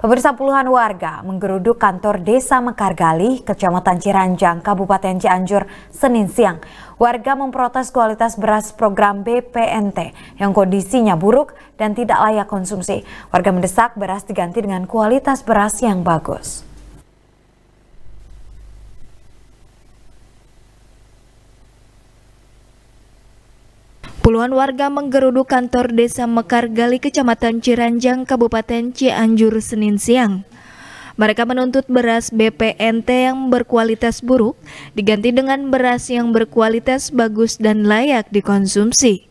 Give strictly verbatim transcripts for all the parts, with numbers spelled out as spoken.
Pemirsa, puluhan warga menggeruduk kantor Desa Mekargali, Kecamatan Ciranjang, Kabupaten Cianjur, Senin siang. Warga memprotes kualitas beras program B P N T yang kondisinya buruk dan tidak layak konsumsi. Warga mendesak beras diganti dengan kualitas beras yang bagus. Puluhan warga menggeruduk kantor Desa Mekargali, Kecamatan Ciranjang, Kabupaten Cianjur, Senin siang. Mereka menuntut beras B P N T yang berkualitas buruk diganti dengan beras yang berkualitas bagus dan layak dikonsumsi.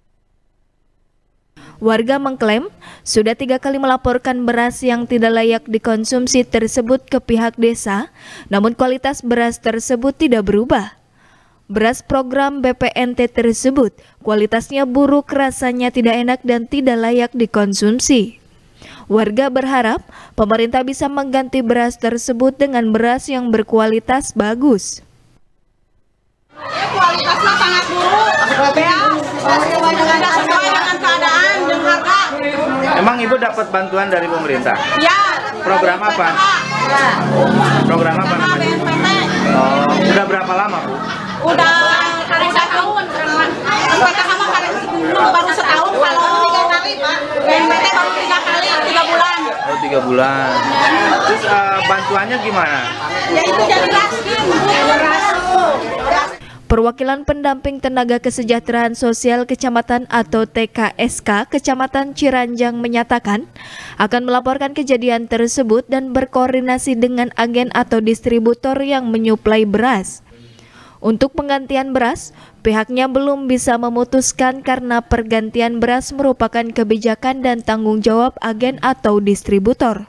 Warga mengklaim sudah tiga kali melaporkan beras yang tidak layak dikonsumsi tersebut ke pihak desa, namun kualitas beras tersebut tidak berubah. Beras program B P N T tersebut kualitasnya buruk, rasanya tidak enak dan tidak layak dikonsumsi. Warga berharap pemerintah bisa mengganti beras tersebut dengan beras yang berkualitas bagus. Kualitasnya sangat buruk, ya, sesuai dengan sesuai dengan keadaan dan harga. Emang Ibu dapat bantuan dari pemerintah? Ya. Program apa? Ya. Program apa namanya? B P N T. Oh, udah berapa lama, Bu? Udah hari setahun. B P N T sama hari baru setahun, kalau B P N T baru tiga kali, tiga bulan. Oh, tiga bulan. Terus uh, bantuannya gimana? Ya itu jadi beras. Perwakilan Pendamping Tenaga Kesejahteraan Sosial Kecamatan atau T K S K Kecamatan Ciranjang menyatakan akan melaporkan kejadian tersebut dan berkoordinasi dengan agen atau distributor yang menyuplai beras. Untuk penggantian beras, pihaknya belum bisa memutuskan karena pergantian beras merupakan kebijakan dan tanggung jawab agen atau distributor.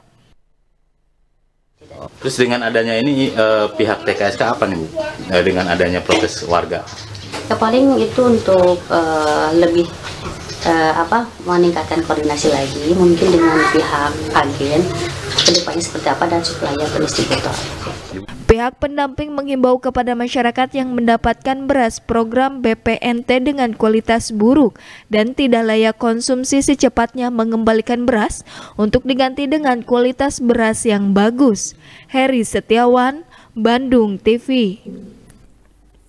Terus dengan adanya ini eh, pihak T K S K apa nih Bu? Eh, dengan adanya protes warga? Ya paling itu untuk eh, lebih eh, apa meningkatkan koordinasi lagi mungkin dengan pihak agen kedepannya seperti apa dan supplier atau distributor. Pihak pendamping menghimbau kepada masyarakat yang mendapatkan beras program B P N T dengan kualitas buruk dan tidak layak konsumsi secepatnya mengembalikan beras untuk diganti dengan kualitas beras yang bagus. Heri Setiawan, Bandung T V.